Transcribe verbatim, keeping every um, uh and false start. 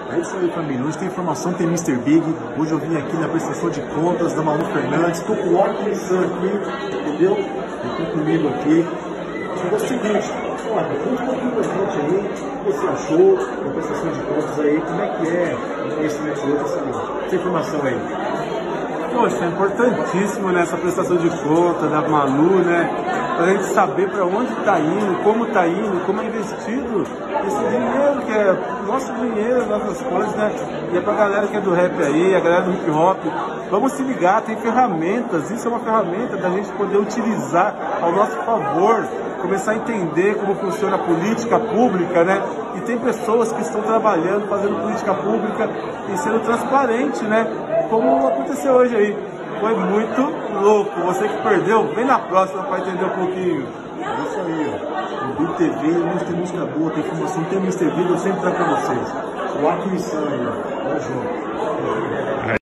É isso aí, família. Hoje tem informação, tem mister Big. Hoje eu vim aqui na prestação de contas da Malu Fernandes. Estou com o óculos aqui, entendeu? Estou comigo aqui. É o seguinte, olha, conta um pouquinho pra gente aí, o que você achou da prestação de contas aí, como é que é esse network, essa, essa informação aí? Poxa, é importantíssimo nessa prestação de conta da Malu, né? Pra gente saber para onde está indo, como está indo, como é investido esse dinheiro, que é nosso dinheiro, nossas coisas, né? E é pra galera que é do rap aí, a galera do hip hop. Vamos se ligar, tem ferramentas, isso é uma ferramenta da gente poder utilizar ao nosso favor, começar a entender como funciona a política pública, né? E tem pessoas que estão trabalhando, fazendo política pública e sendo transparente, né? Como aconteceu hoje aí. Foi muito louco. Você que perdeu, vem na próxima para entender um pouquinho. É isso aí, ó. No Big T V, hoje tem música boa, tem informação, tem mister Big, eu sempre trago para vocês. O Aqui Insano aí, ó. Tamo junto.